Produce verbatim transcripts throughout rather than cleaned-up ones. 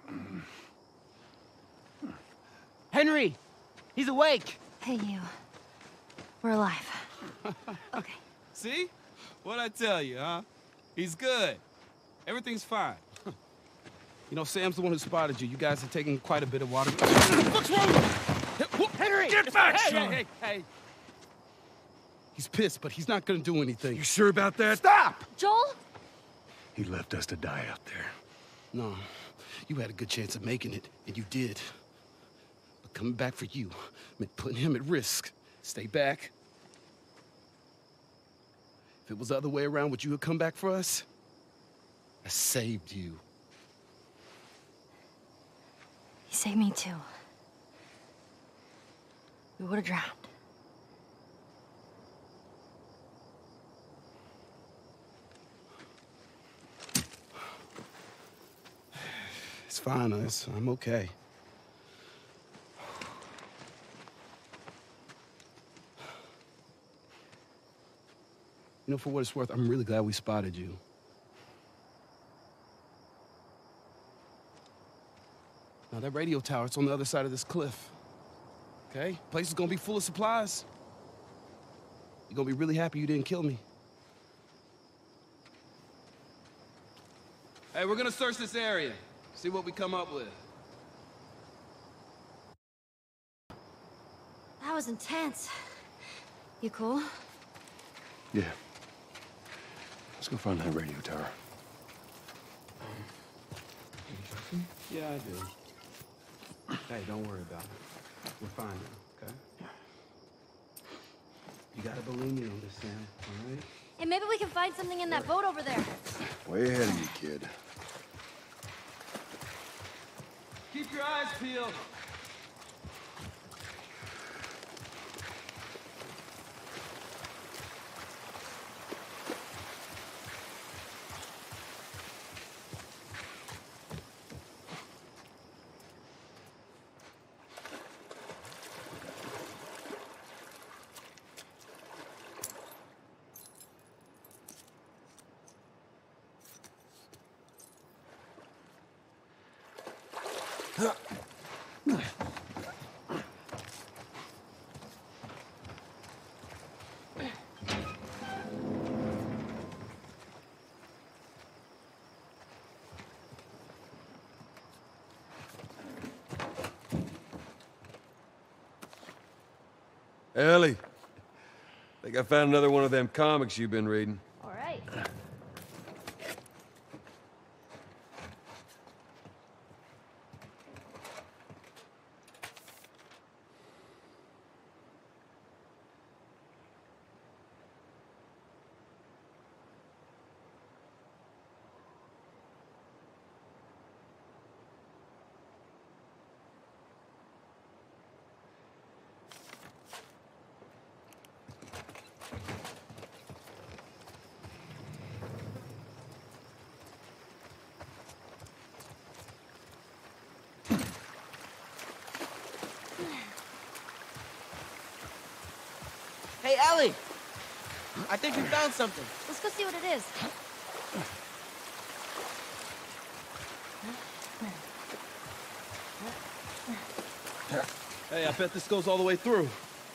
Henry! He's awake! Hey, you. We're alive. Okay. See? What'd I tell you, huh? He's good. Everything's fine. You know, Sam's the one who spotted you. You guys are taking quite a bit of water. What's wrong? Henry! Get back, hey, son! hey, hey, hey! He's pissed, but he's not gonna do anything. You sure about that? Stop! Joel? He left us to die out there. No, you had a good chance of making it, and you did. But coming back for you meant putting him at risk. Stay back. If it was the other way around, would you have come back for us? I saved you. He saved me too. We would have drowned. It's fine, us. I'm okay. You know, for what it's worth, I'm really glad we spotted you. Now, that radio tower, it's on the other side of this cliff. Okay? Place is gonna be full of supplies. You're gonna be really happy you didn't kill me. Hey, we're gonna search this area. See what we come up with. That was intense. You cool? Yeah. Let's go find that radio tower. Yeah, I do. Hey, don't worry about it. We're fine now, okay? You gotta believe me on this, Sam, all right? And maybe we can find something in that boat over there. Way ahead of you, kid. Keep your eyes peeled. Ellie, think I found another one of them comics you've been reading. All right. Hey, Ellie! I think we found something. Let's go see what it is. Hey, I bet this goes all the way through.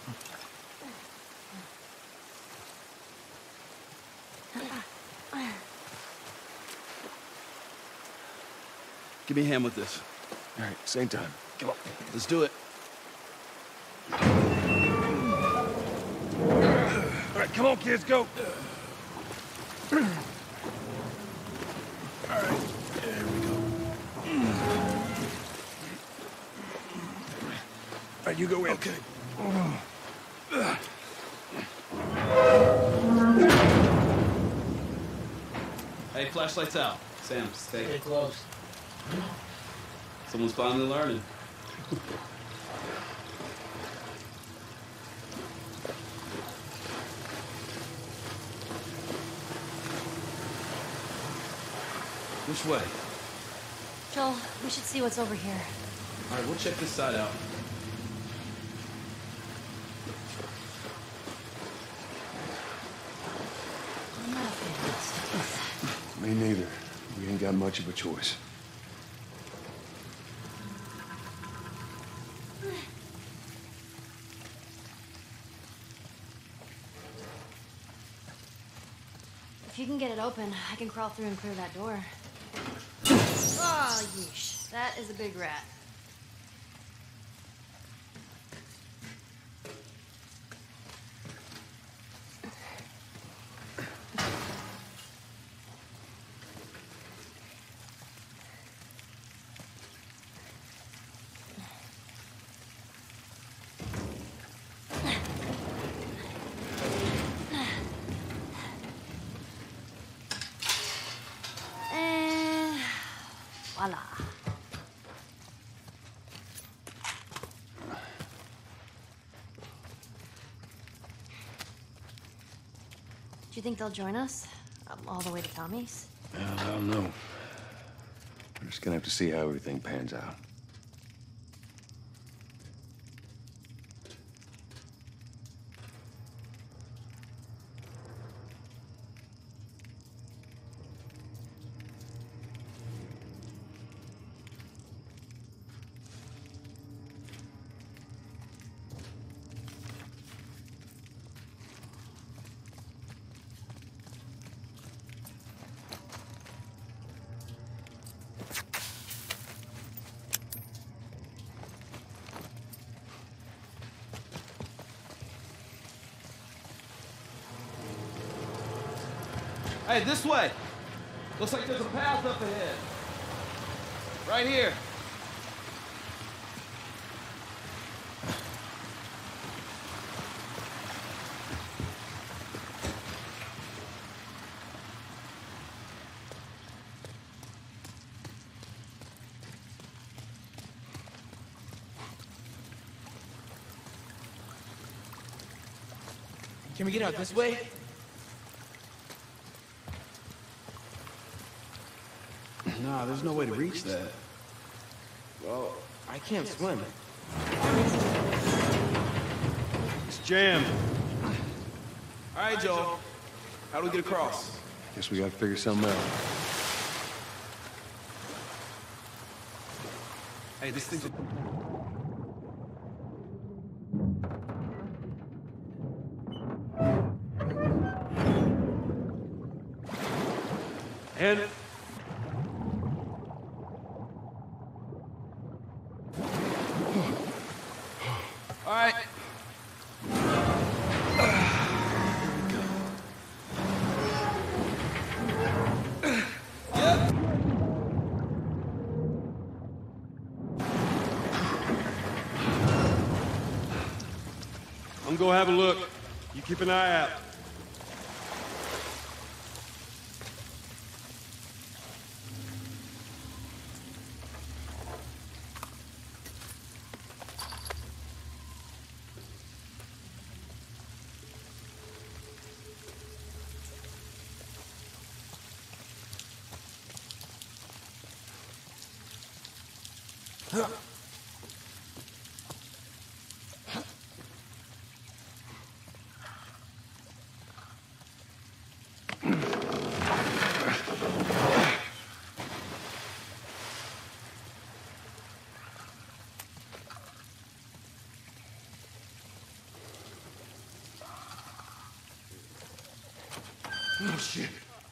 Give me a hand with this. All right, same time. Come on. Let's do it. All right, come on, kids, go. All right, there we go. All right, you go in. Okay. Hey, flashlight's out. Sam, stay. Stay close. Someone's finally learning. Which way? Joel, we should see what's over here. All right, we'll check this side out. I'm not a fan of this. Me neither. We ain't got much of a choice. If you can get it open, I can crawl through and clear that door. Oh, yeesh. That is a big rat. Voila. Do you think they'll join us? Um, all the way to Tommy's? I don't know. We're just gonna have to see how everything pans out. Hey, this way. Looks like there's a path up ahead. Right here. Can we get out this way? Nah, there's no way to reach that. Well, I can't swim. It's jammed. All right, Joel. How do we get across? Guess we gotta figure something out. Hey, this thing's... And All right. Yep. I'm gonna have a look. You keep an eye out. Oh, shit.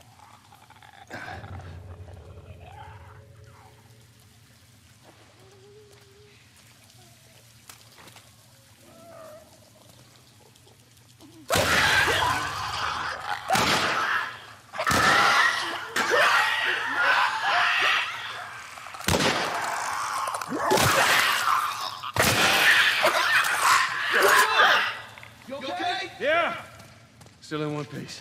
You okay? Yeah. Still in one piece.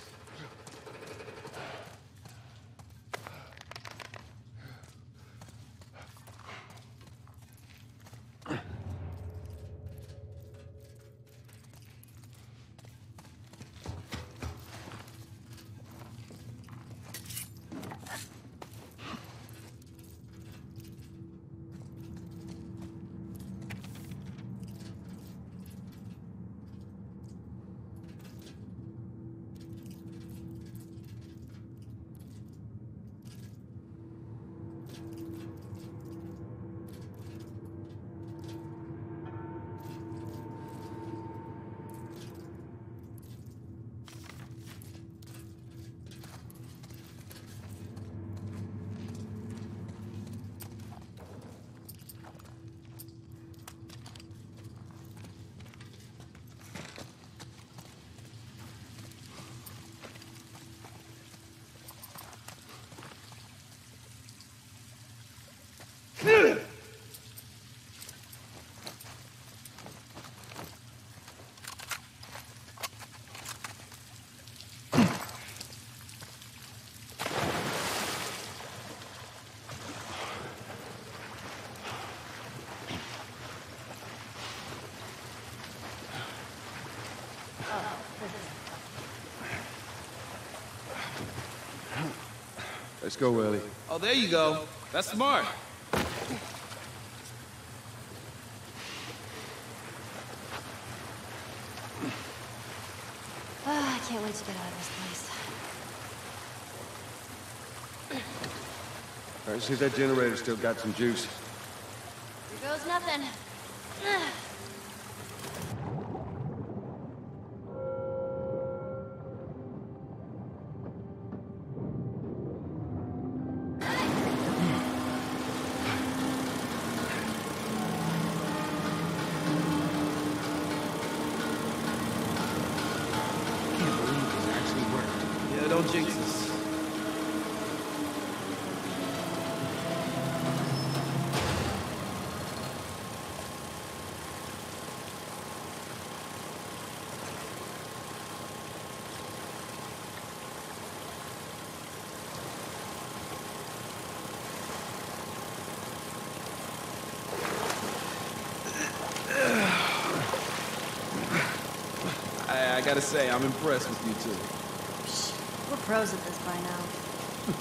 Let's go, Ellie. Oh, there you go. That's smart. Ah, I can't wait to get out of this place. All right, see if that generator's still got some juice. Here goes nothing. Yeah, don't jinx us. I, I gotta say, I'm impressed with you two. We're pros at this by now.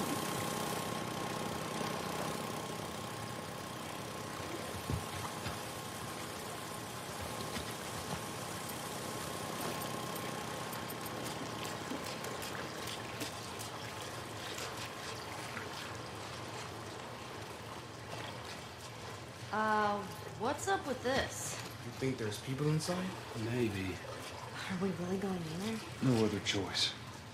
Uh, what's up with this? You think there's people inside? Maybe. Are we really going in there? No other choice.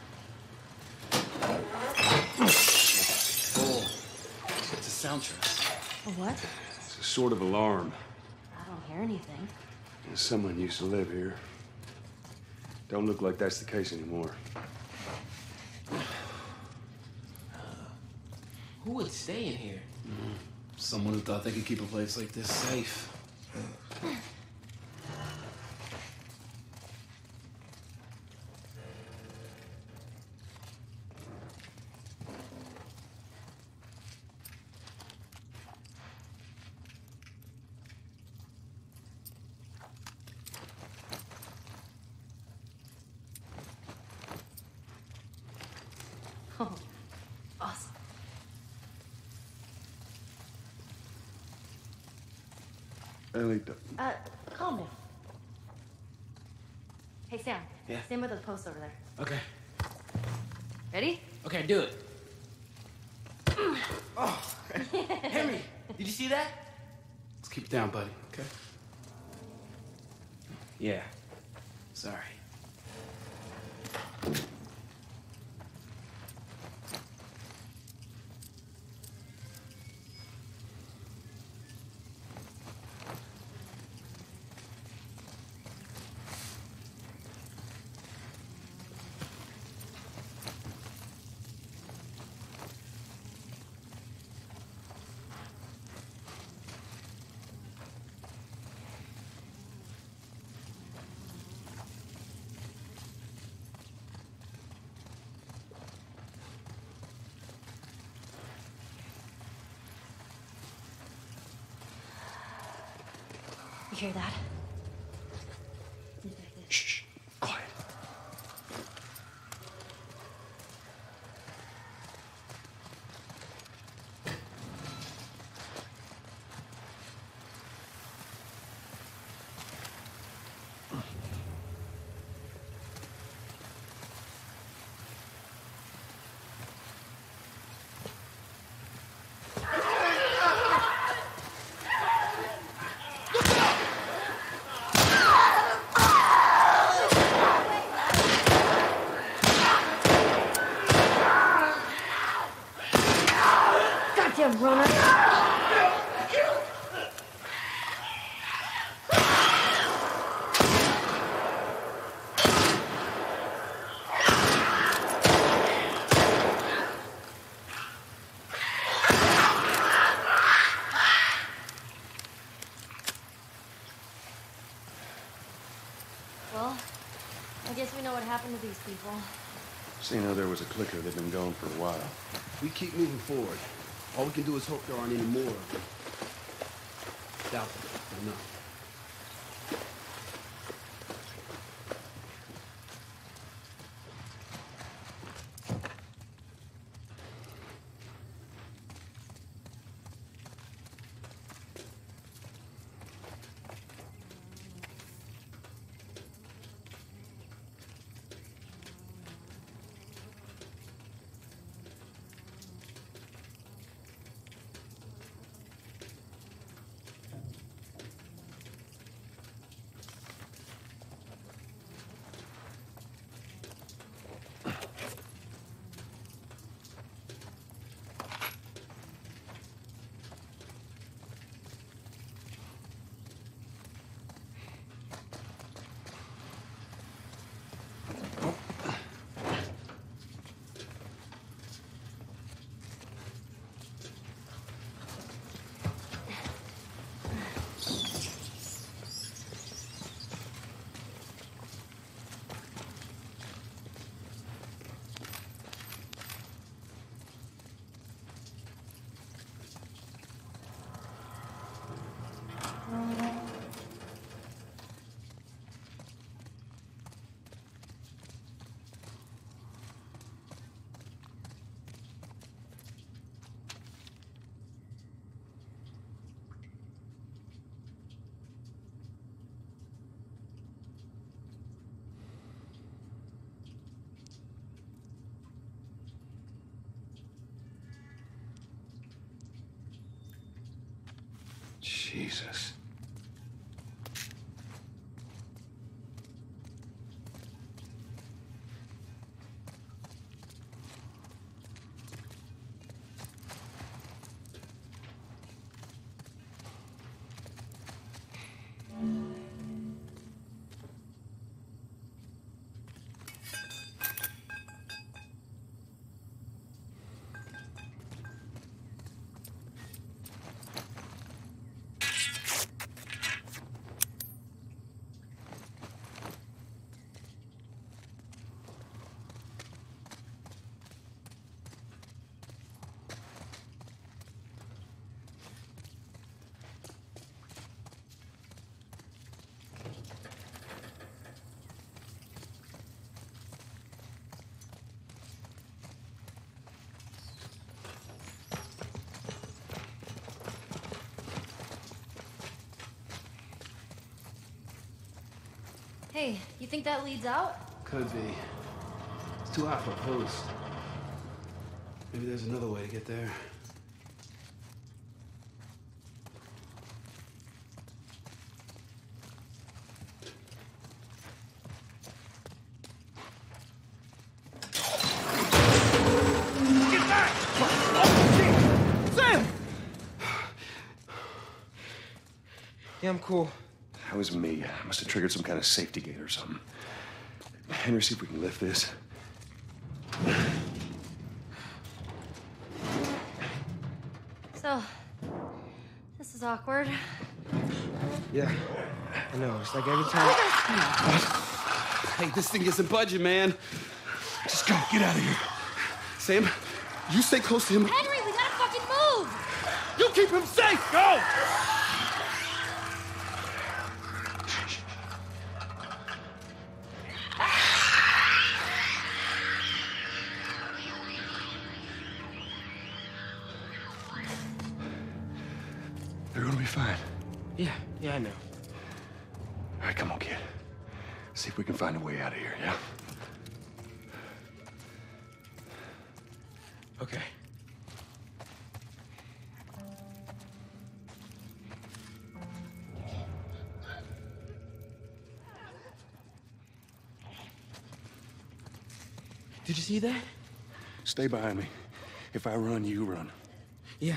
Oh, it's a soundtrack. A what? It's a sort of alarm. I don't hear anything. Someone used to live here. Don't look like that's the case anymore. Who would stay in here? Mm, someone who thought they could keep a place like this safe. Oh, awesome. Ellie, d- Uh, calm down. Hey, Sam. Yeah? Stand by those posts over there. Okay. Ready? Okay, do it. Oh, Henry, did you see that? Let's keep it down, buddy, okay? Yeah. Sorry. You hear that? shh, quiet. Goddamn runner! happened to these people? Seeing how there was a clicker, they've been gone for a while. We keep moving forward. All we can do is hope there aren't any more of them. Doubtful, but no. Jesus. Hey, you think that leads out? Could be. It's too hot for a post. Maybe there's another way to get there. Yeah, I'm cool. That was me. I must have triggered some kind of safety gate or something. Henry, see if we can lift this. So, this is awkward. Yeah, I know. It's like every time. Hey, this thing isn't budging, man. Just go. Get out of here. Sam, you stay close to him. Henry, we gotta fucking move! You keep him safe. Go! They're gonna be fine. Yeah, yeah, I know. All right, come on, kid. See if we can find a way out of here, yeah? Okay. Did you see that? Stay behind me. If I run, you run. Yeah.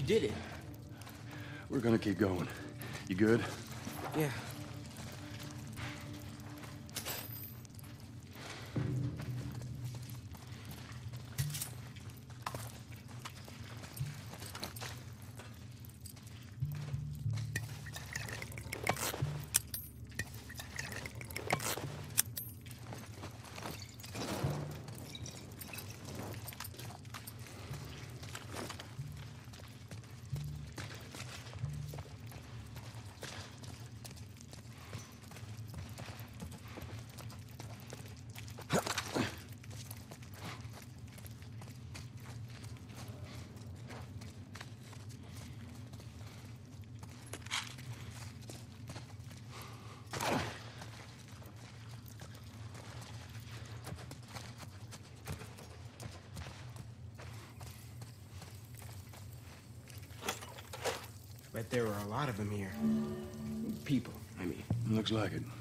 did it. We're gonna keep going. You good? Yeah. Bet there were a lot of them here. People, I mean. Looks like it.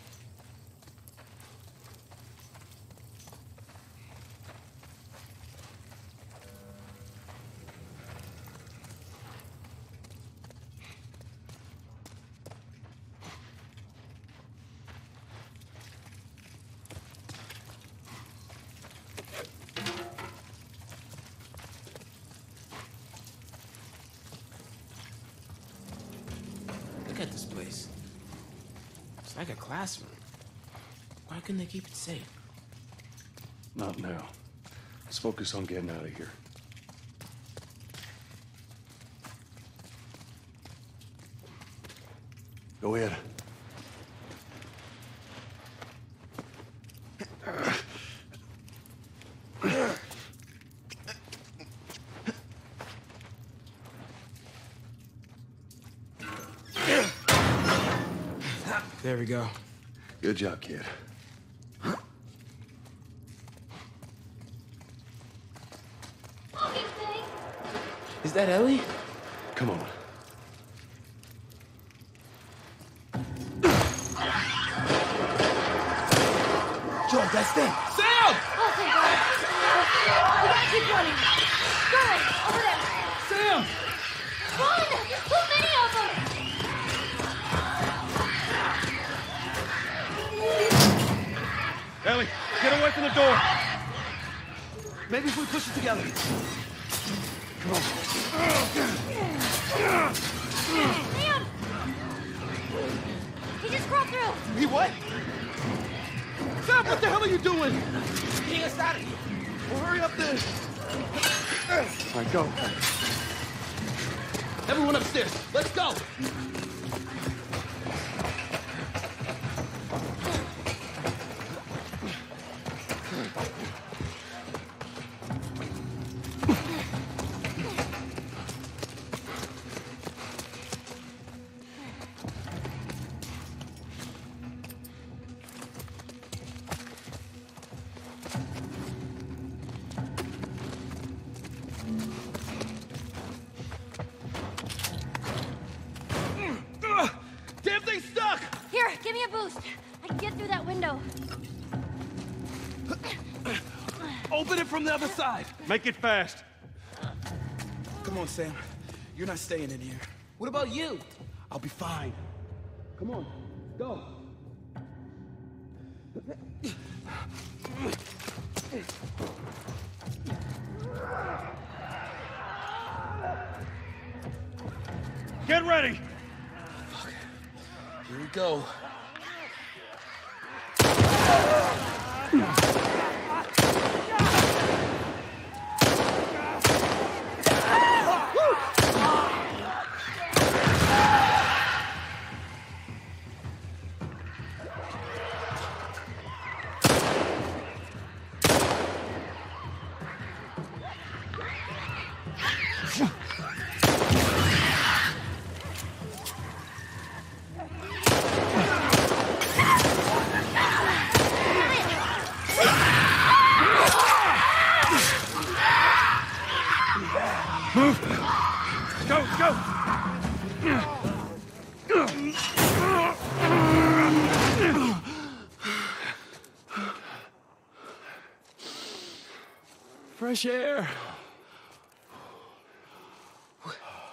Look at this place. It's like a classroom. Why couldn't they keep it safe? Not now. Let's focus on getting out of here. Go ahead. There we go. Good job, kid. Is that Ellie? Come on. Joel, that's them. Sam! Oh, thank God. We gotta keep running. Going, over there. Sam! Run! There's too many of them! Ellie, get away from the door. Maybe if we push it together. Liam! He just crawled through. He what? Sam, what the hell are you doing? Getting us out of here. Well, hurry up there. All right, go. Everyone upstairs. Let's go. Damn thing's stuck! Here, give me a boost. I can get through that window. Open it from the other side. Make it fast. Come on, Sam. You're not staying in here. What about you? I'll be fine. Come on, go. Get ready. Here we go. Go, go. Fresh air.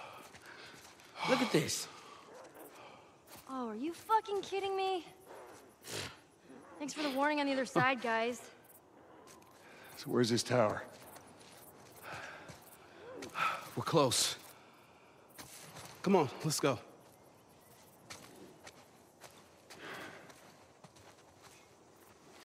Look at this. Oh, are you fucking kidding me? Thanks for the warning on the other side, guys. So where's this tower? We're close. Come on, let's go.